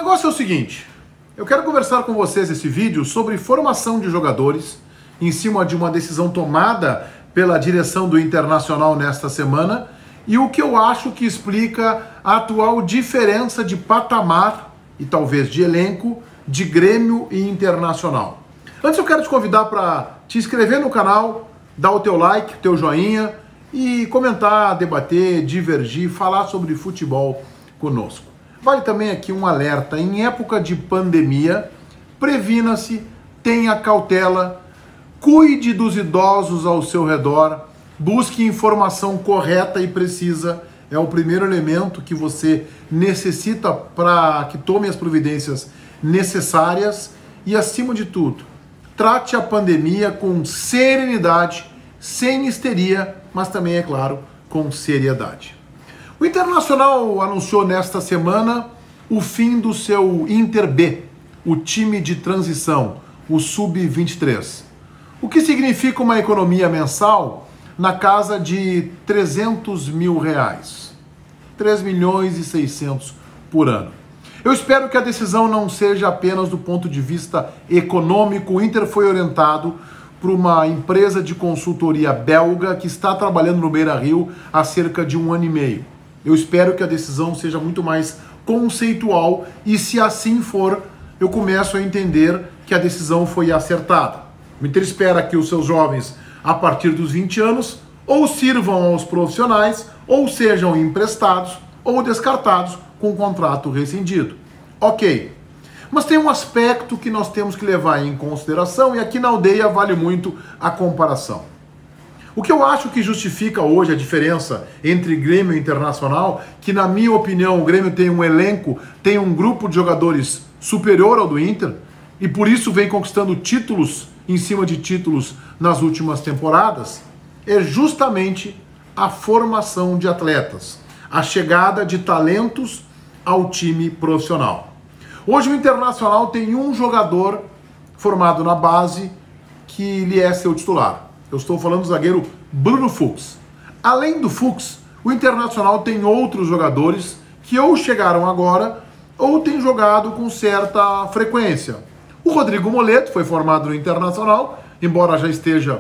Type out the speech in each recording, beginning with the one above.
negócio é o seguinte, eu quero conversar com vocês esse vídeo sobre formação de jogadores em cima de uma decisão tomada pela direção do Internacional nesta semana e o que eu acho que explica a atual diferença de patamar e talvez de elenco de Grêmio e Internacional. Antes eu quero te convidar para te inscrever no canal, dar o teu like, o teu joinha e comentar, debater, divergir, falar sobre futebol conosco. Vale também aqui um alerta, em época de pandemia, previna-se, tenha cautela, cuide dos idosos ao seu redor, busque informação correta e precisa, é o primeiro elemento que você necessita para que tome as providências necessárias e, acima de tudo, trate a pandemia com serenidade, sem histeria, mas também, é claro, com seriedade. O Internacional anunciou nesta semana o fim do seu Inter B, o time de transição, o Sub-23. O que significa uma economia mensal na casa de 300 mil reais. 3 milhões e 600 por ano. Eu espero que a decisão não seja apenas do ponto de vista econômico. O Inter foi orientado por uma empresa de consultoria belga que está trabalhando no Beira-Rio há cerca de 1 ano e meio. Eu espero que a decisão seja muito mais conceitual e, se assim for, eu começo a entender que a decisão foi acertada. O Inter espera que os seus jovens, a partir dos 20 anos, ou sirvam aos profissionais, ou sejam emprestados ou descartados com contrato rescindido. Ok. Mas tem um aspecto que nós temos que levar em consideração e aqui na Aldeia vale muito a comparação. O que eu acho que justifica hoje a diferença entre Grêmio e Internacional, que na minha opinião o Grêmio tem um elenco, tem um grupo de jogadores superior ao do Inter e por isso vem conquistando títulos em cima de títulos nas últimas temporadas, é justamente a formação de atletas, a chegada de talentos ao time profissional. Hoje o Internacional tem um jogador formado na base que lhe é seu titular. Eu estou falando do zagueiro Bruno Fuchs. Além do Fuchs, o Internacional tem outros jogadores que ou chegaram agora ou têm jogado com certa frequência. O Rodrigo Moleto foi formado no Internacional, embora já esteja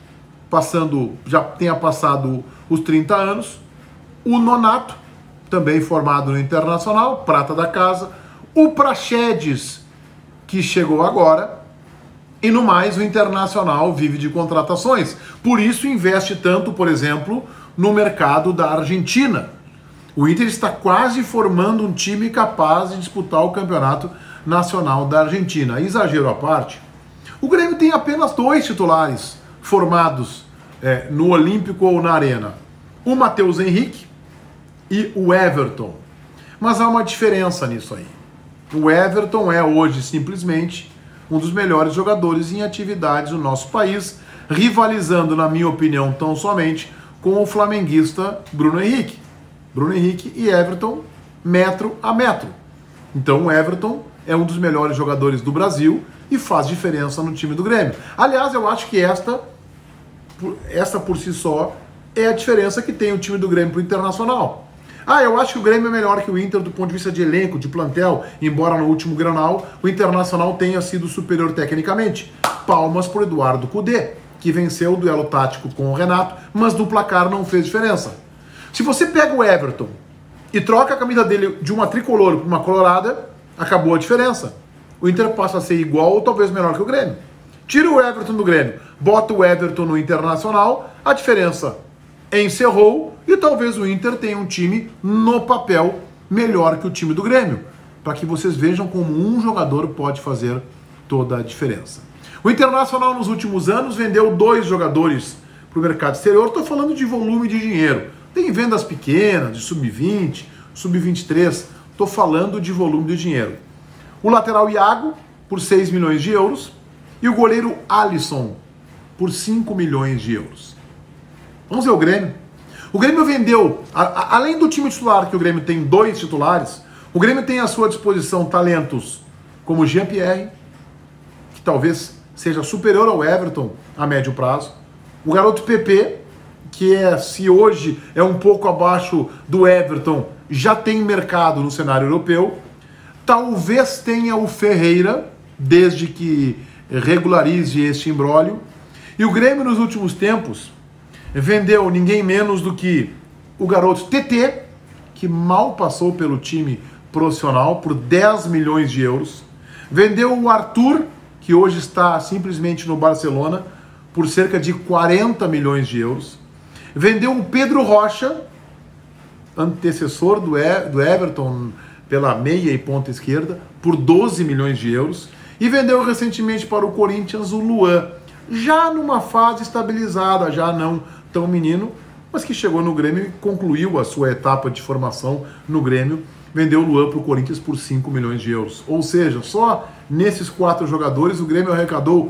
já tenha passado os 30 anos. O Nonato, também formado no Internacional, prata da casa. O Praxedes, que chegou agora. E no mais, o Internacional vive de contratações. Por isso investe tanto, por exemplo, no mercado da Argentina. O Inter está quase formando um time capaz de disputar o Campeonato Nacional da Argentina. Exagero à parte, o Grêmio tem apenas 2 titulares formados no Olímpico ou na Arena. O Matheus Henrique e o Everton. Mas há uma diferença nisso aí. O Everton é hoje simplesmente um dos melhores jogadores em atividades do nosso país, rivalizando, na minha opinião, tão somente com o flamenguista Bruno Henrique. Bruno Henrique e Everton, metro a metro. Então o Everton é um dos melhores jogadores do Brasil e faz diferença no time do Grêmio. Aliás, eu acho que esta por si só é a diferença que tem o time do Grêmio para o Internacional. Eu acho que o Grêmio é melhor que o Inter do ponto de vista de elenco, de plantel, embora no último Grenal o Internacional tenha sido superior tecnicamente. Palmas por Eduardo Cudê, que venceu o duelo tático com o Renato, mas no placar não fez diferença. Se você pega o Everton e troca a camisa dele de uma tricolor para uma colorada, acabou a diferença. O Inter passa a ser igual ou talvez melhor que o Grêmio. Tira o Everton do Grêmio, bota o Everton no Internacional, a diferença encerrou e talvez o Inter tenha um time no papel melhor que o time do Grêmio, para que vocês vejam como um jogador pode fazer toda a diferença. O Internacional nos últimos anos vendeu 2 jogadores para o mercado exterior, estou falando de volume de dinheiro. Tem vendas pequenas, de sub-20, sub-23, estou falando de volume de dinheiro. O lateral Iago, por 6 milhões de euros, e o goleiro Alisson, por 5 milhões de euros. Vamos ver o Grêmio. O Grêmio vendeu, além do time titular, que o Grêmio tem 2 titulares, o Grêmio tem à sua disposição talentos como o Jean-Pierre, que talvez seja superior ao Everton a médio prazo, o garoto PP, que se hoje é um pouco abaixo do Everton, já tem mercado no cenário europeu, talvez tenha o Ferreira, desde que regularize este imbróglio. E o Grêmio, nos últimos tempos, vendeu ninguém menos do que o garoto TT, que mal passou pelo time profissional, por 10 milhões de euros. Vendeu o Arthur, que hoje está simplesmente no Barcelona, por cerca de 40 milhões de euros. Vendeu o Pedro Rocha, antecessor do Everton pela meia e ponta esquerda, por 12 milhões de euros. E vendeu recentemente para o Corinthians o Luan, já numa fase estabilizada, já não tão menino, mas que chegou no Grêmio e concluiu a sua etapa de formação no Grêmio. Vendeu o Luan para o Corinthians por 5 milhões de euros. Ou seja, só nesses 4 jogadores o Grêmio arrecadou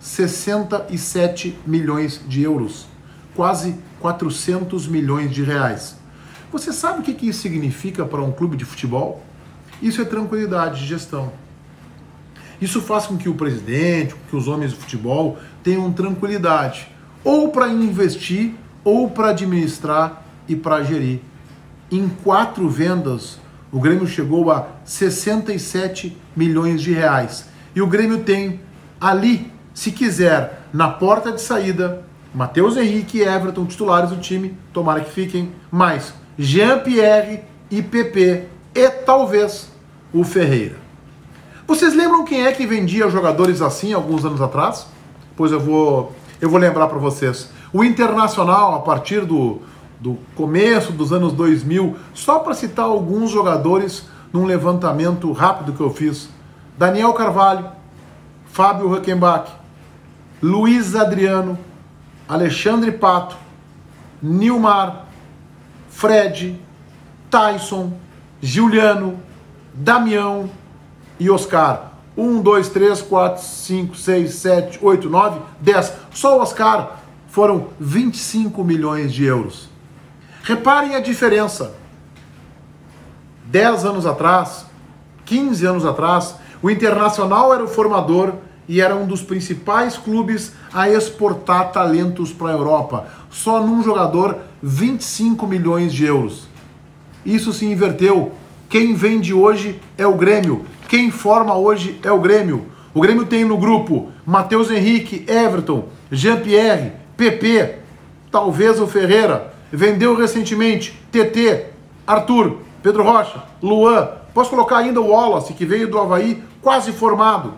67 milhões de euros. Quase 400 milhões de reais. Você sabe o que isso significa para um clube de futebol? Isso é tranquilidade de gestão. Isso faz com que o presidente, com que os homens de futebol tenham tranquilidade, ou para investir, ou para administrar e para gerir. Em 4 vendas, o Grêmio chegou a 67 milhões de reais. E o Grêmio tem ali, se quiser, na porta de saída, Matheus Henrique e Everton, titulares do time, tomara que fiquem, mais Jean-Pierre e PP, e talvez o Ferreira. Vocês lembram quem é que vendia jogadores assim alguns anos atrás? Pois eu vou lembrar para vocês. O Internacional, a partir do começo dos anos 2000, só para citar alguns jogadores num levantamento rápido que eu fiz: Daniel Carvalho, Fábio Huckenbach, Luiz Adriano, Alexandre Pato, Nilmar, Fred, Tyson, Giuliano, Damião e Oscar. 1, 2, 3, 4, 5, 6, 7, 8, 9, 10. Só o Oscar foram 25 milhões de euros. Reparem a diferença. 10 anos atrás, 15 anos atrás, o Internacional era o formador e era um dos principais clubes a exportar talentos para a Europa. Só num jogador, 25 milhões de euros. Isso se inverteu. Quem vende hoje é o Grêmio. Quem forma hoje é o Grêmio. O Grêmio tem no grupo Matheus Henrique, Everton, Jean-Pierre, PP, talvez o Ferreira. Vendeu recentemente TT, Arthur, Pedro Rocha, Luan. Posso colocar ainda o Wallace, que veio do Avaí, quase formado.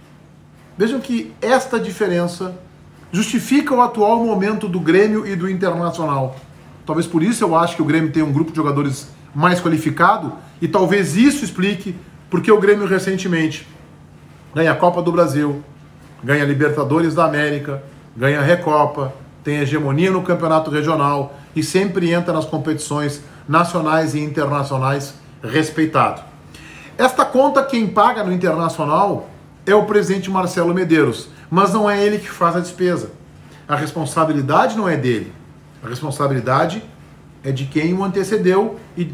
Vejam que esta diferença justifica o atual momento do Grêmio e do Internacional. Talvez por isso eu acho que o Grêmio tem um grupo de jogadores mais qualificado, e talvez isso explique porque o Grêmio recentemente ganha a Copa do Brasil, ganha a Libertadores da América, ganha a Recopa, tem hegemonia no campeonato regional e sempre entra nas competições nacionais e internacionais respeitado. Esta conta quem paga no Internacional é o presidente Marcelo Medeiros, mas não é ele que faz a despesa. A responsabilidade não é dele. A responsabilidade é de quem o antecedeu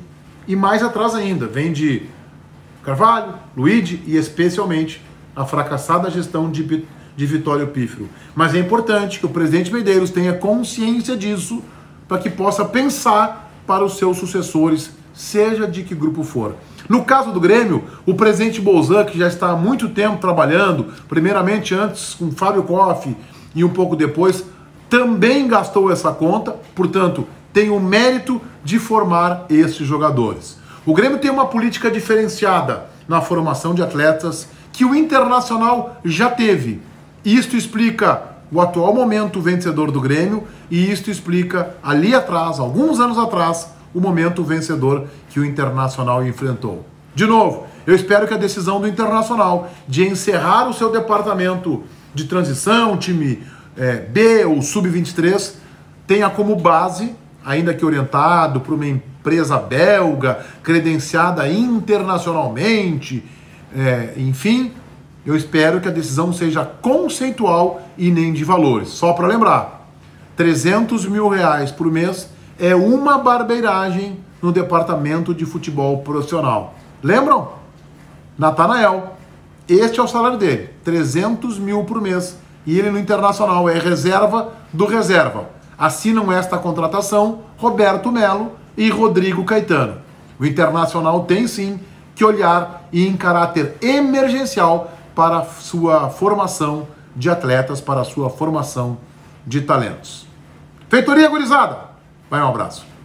e mais atrás ainda. Vem de Carvalho, Luigi e especialmente a fracassada gestão de Vitório Pífero. Mas é importante que o presidente Medeiros tenha consciência disso para que possa pensar para os seus sucessores, seja de que grupo for. No caso do Grêmio, o presidente Bolzan, que já está há muito tempo trabalhando, primeiramente antes com Fábio Koff e um pouco depois, também gastou essa conta, portanto, tem o mérito de formar esses jogadores. O Grêmio tem uma política diferenciada na formação de atletas que o Internacional já teve. Isto explica o atual momento vencedor do Grêmio e isto explica ali atrás, alguns anos atrás, o momento vencedor que o Internacional enfrentou. De novo, eu espero que a decisão do Internacional de encerrar o seu departamento de transição, time B ou Sub-23, tenha como base, ainda que orientado por uma empresa belga, credenciada internacionalmente, enfim, eu espero que a decisão seja conceitual e nem de valores. Só para lembrar, 300 mil reais por mês é uma barbeiragem no departamento de futebol profissional. Lembram? Natanael, este é o salário dele, 300 mil por mês. E ele no Internacional é reserva do reserva. Assinam esta contratação Roberto Melo e Rodrigo Caetano. O Internacional tem sim que olhar e em caráter emergencial para a sua formação de atletas, para a sua formação de talentos. Feitoria, gurizada! Vai, um abraço.